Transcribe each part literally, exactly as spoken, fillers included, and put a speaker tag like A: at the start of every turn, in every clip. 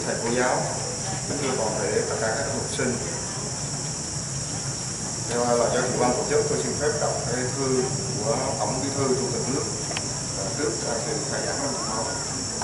A: thầy cô giáo, kính thưa toàn thể tất cả các học sinh. Theo là cho chủ ban tổ chức, tôi xin phép đọc cái thư của Tổng Bí thư Chủ tịch nước trước khi khai giảng năm học mới.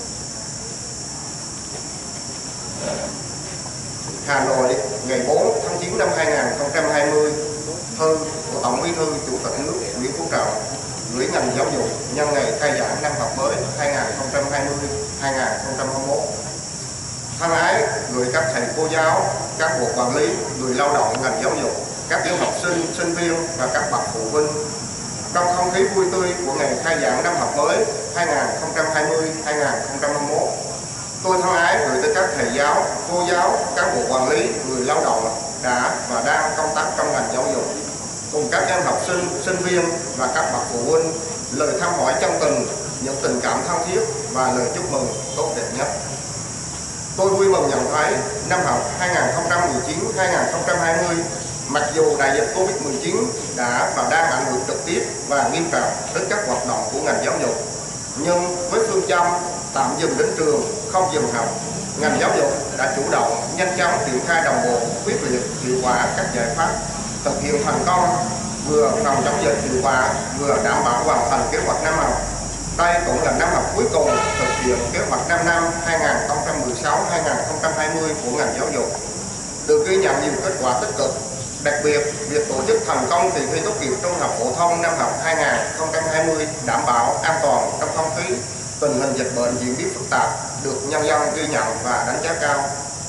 A: Hà Nội, ngày bốn tháng chín năm hai nghìn không trăm hai mươi. Thư của Tổng Bí thư Chủ tịch nước Nguyễn Phú Trọng gửi ngành giáo dục nhân ngày khai giảng năm học mới hai nghìn không trăm hai mươi hai nghìn không trăm hai mươi mốt. Thân ái gửi các thầy cô giáo, các bộ quản lý, người lao động ngành giáo dục, các em học sinh, sinh viên và các bậc phụ huynh. Trong không khí vui tươi của ngày khai giảng năm học mới hai nghìn không trăm hai mươi hai nghìn không trăm hai mươi mốt, tôi thân ái gửi tới các thầy giáo, cô giáo, các bộ quản lý, người lao động đã và đang công tác trong ngành giáo dục, cùng các em học sinh, sinh viên và các bậc phụ huynh lời thăm hỏi chân tình, những tình cảm thân thiết và lời chúc mừng tốt đẹp nhất. Tôi vui mừng nhận thấy năm học hai nghìn không trăm mười chín hai nghìn không trăm hai mươi, mặc dù đại dịch Covid mười chín đã và đang ảnh hưởng trực tiếp và nghiêm trọng đến các hoạt động của ngành giáo dục, nhưng với phương châm tạm dừng đến trường, không dừng học, ngành giáo dục đã chủ động, nhanh chóng triển khai đồng bộ, quyết liệt, hiệu quả các giải pháp thực hiện thành công vừa phòng chống dịch hiệu quả, vừa đảm bảo hoàn thành kế hoạch năm học. Đây cũng là năm học cuối cùng thực hiện kế hoạch năm năm hai nghìn không trăm mười sáu hai nghìn không trăm hai mươi của ngành giáo dục. Được ghi nhận nhiều kết quả tích cực, đặc biệt việc tổ chức thành công kỳ thi tốt nghiệp trung học phổ thông năm học hai nghìn không trăm hai mươi đảm bảo an toàn trong không khí, tình hình dịch bệnh diễn biến phức tạp được nhân dân ghi nhận và đánh giá cao.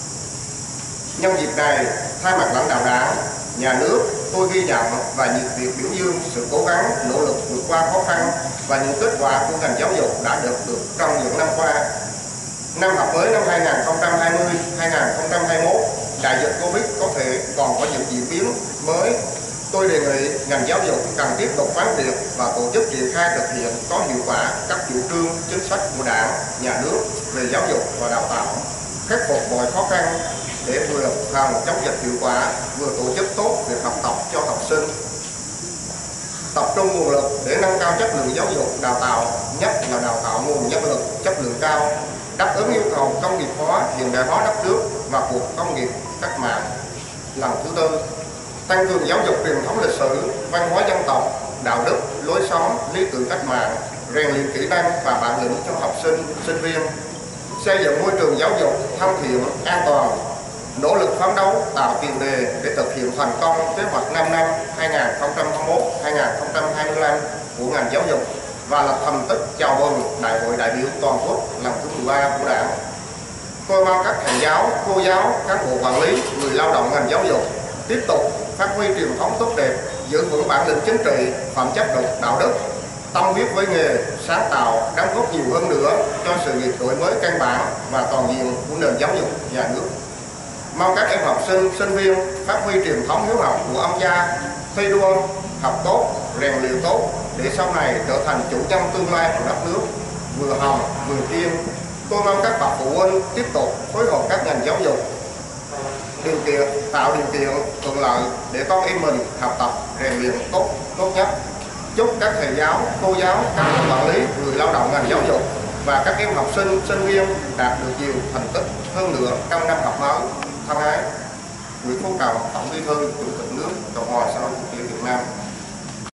A: Nhân dịp này, thay mặt lãnh đạo Đảng, Nhà nước, tôi ghi nhận và nhiệt liệt biểu dương sự cố gắng, nỗ lực vượt qua khó khăn và những kết quả của ngành giáo dục đã được được trong những năm qua. Năm học mới năm hai nghìn không trăm hai mươi hai nghìn không trăm hai mươi mốt, đại dịch Covid có thể còn có những diễn biến mới. Tôi đề nghị ngành giáo dục cần tiếp tục quán triệt và tổ chức triển khai thực hiện có hiệu quả các chủ trương, chính sách của Đảng, Nhà nước về giáo dục và đào tạo, khắc phục mọi khó khăn để vừa phòng chống dịch hiệu quả, vừa tổ chức tốt việc học tập cho học sinh. Tập trung nguồn lực để nâng cao chất lượng giáo dục đào tạo, nhất là đào tạo nguồn nhân lực chất lượng cao, đáp ứng yêu cầu công nghiệp hóa, hiện đại hóa đất nước và cuộc công nghiệp cách mạng lần thứ tư. Tăng cường giáo dục truyền thống lịch sử, văn hóa dân tộc, đạo đức, lối sống, lý tưởng cách mạng, rèn luyện kỹ năng và bản lĩnh cho học sinh, sinh viên. Xây dựng môi trường giáo dục thân thiện, an toàn, nỗ lực phấn đấu tạo tiền đề để thực hiện thành công kế hoạch năm năm hai nghìn không trăm hai mươi mốt hai nghìn không trăm hai mươi lăm của ngành giáo dục và lập thành tích chào mừng Đại hội đại biểu toàn quốc lần thứ mười ba của Đảng. Tôi mong các thầy giáo, cô giáo, các bộ quản lý, người lao động ngành giáo dục tiếp tục phát huy truyền thống tốt đẹp, giữ vững bản lĩnh chính trị, phẩm chất đạo đức, tâm huyết với nghề, sáng tạo, đóng góp nhiều hơn nữa cho sự nghiệp đổi mới căn bản và toàn diện của nền giáo dục nhà nước. Mong các em học sinh, sinh viên phát huy truyền thống hiếu học của ông cha, thi đua, học tốt, rèn luyện tốt để sau này trở thành chủ nhân tương lai của đất nước, vừa hồng vừa kiên. Tôi mong các bậc phụ huynh tiếp tục phối hợp các ngành giáo dục điều kiện tạo điều kiện thuận lợi để con em mình học tập rèn luyện tốt tốt nhất. Chúc các thầy giáo, cô giáo, các quản lý, người lao động ngành giáo dục và các em học sinh, sinh viên đạt được nhiều thành tích hơn nữa trong năm học mới. Thân ái, Nguyễn Phú Trọng, Tổng Bí thư Chủ tịch nước Cộng hòa xã hội chủ nghĩa Việt Nam.